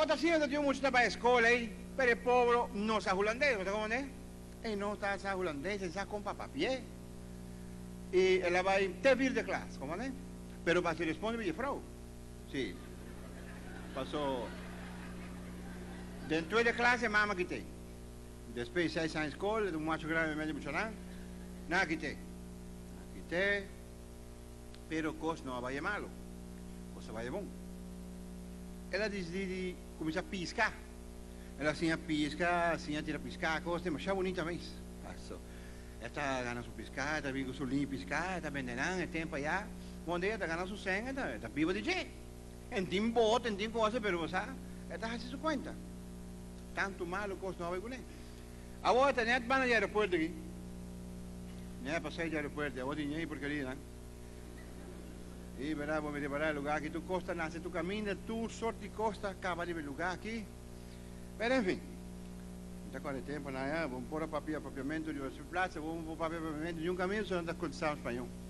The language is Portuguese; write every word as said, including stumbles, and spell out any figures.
está haciendo que mucho para la escuela ahí, pero el pobre no sabe holandés, ¿no cómo es? Él no está sabe holandés, él sabe con papapié. Y él va a ir te vir de clase, ¿cómo es? Pero para si responde, mi frau. Sí. Pasó. Dentro de clase, mamá quité. Después seis años de escuela, un macho grande medio mucho nada. Nada quité. Quité. Pero cosa no vaya malo. Cosa vaya bom. Ela decide começar a piscar. Ela assim a piscar, assim a tira piscar, coisa demasiado bonita mesmo. Passou. Ela está ganhando seu piscar, está vindo seu linho piscar, está vendendo, é tempo já. Quando ela está ganhando seu sangue, está está viva de jeito. Tem bote, tem coisa, mas você está fazendo sua conta. Tanto malo, coisa não vai com ele. Agora está net para o aeroporto aqui. Né, para sair do aeroporto, agora tem aí porcaria, né? E verá, vou me preparar o lugar que tu costa, nasce, tu caminha, tu sorte de costa, acaba de ver o lugar aqui. Mas enfim, já com o tempo, né? Vamos pôr a papel, papiamento de uma praça, vamos pôr papel, papiamento de um caminho, só não está escutando espanhol.